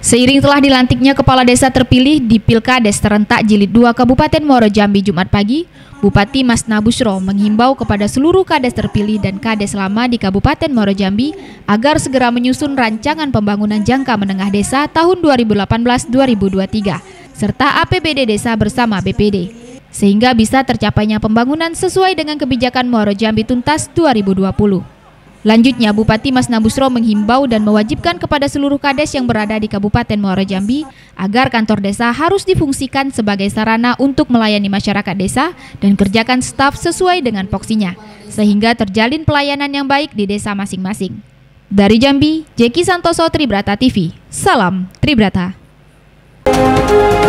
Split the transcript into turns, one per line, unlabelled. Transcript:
Seiring telah dilantiknya Kepala Desa terpilih di Pilkades serentak Jilid 2 Kabupaten Muaro Jambi Jumat pagi, Bupati Masna Bushro menghimbau kepada seluruh Kades terpilih dan Kades lama di Kabupaten Muaro Jambi agar segera menyusun rancangan pembangunan jangka menengah desa tahun 2018-2023 serta APBD desa bersama BPD, sehingga bisa tercapainya pembangunan sesuai dengan kebijakan Muaro Jambi Tuntas 2020. Lanjutnya, Bupati Masna Bushro menghimbau dan mewajibkan kepada seluruh Kades yang berada di Kabupaten Muaro Jambi agar kantor desa harus difungsikan sebagai sarana untuk melayani masyarakat desa dan kerjakan staf sesuai dengan poksinya, sehingga terjalin pelayanan yang baik di desa masing-masing. Dari Jambi, Jeki Santoso, Tribrata TV. Salam Tribrata.